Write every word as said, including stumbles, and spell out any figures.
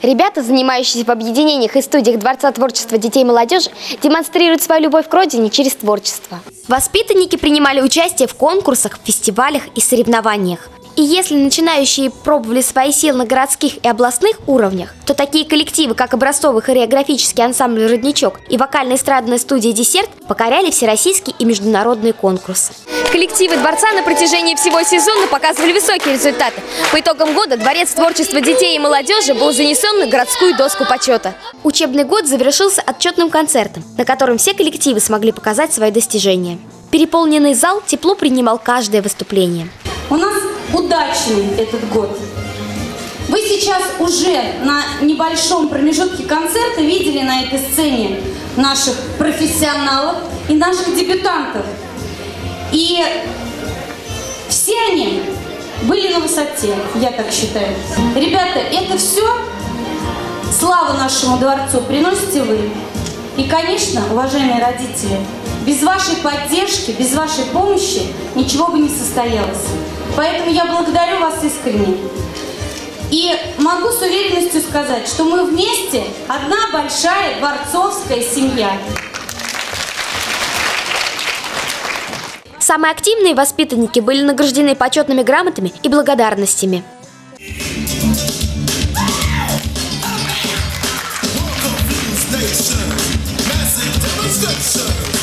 Ребята, занимающиеся в объединениях и студиях Дворца творчества детей и молодежи, демонстрируют свою любовь к родине через творчество. Воспитанники принимали участие в конкурсах, фестивалях и соревнованиях. И если начинающие пробовали свои силы на городских и областных уровнях, то такие коллективы, как образцовый хореографический ансамбль «Родничок» и вокально-эстрадная студия «Десерт» покоряли всероссийские и международные конкурсы. Коллективы Дворца на протяжении всего сезона показывали высокие результаты. По итогам года Дворец творчества детей и молодежи был занесен на городскую доску почета. Учебный год завершился отчетным концертом, на котором все коллективы смогли показать свои достижения. Переполненный зал тепло принимал каждое выступление. У нас удачный этот год. Вы сейчас уже на небольшом промежутке концерта видели на этой сцене наших профессионалов и наших дебютантов. И все они были на высоте, я так считаю. Ребята, это все славу нашему дворцу приносите вы. И, конечно, уважаемые родители, без вашей поддержки, без вашей помощи ничего бы не состоялось. Поэтому я благодарю вас искренне. И могу с уверенностью сказать, что мы вместе одна большая дворцовская семья. Самые активные воспитанники были награждены почетными грамотами и благодарностями. Massive devastation.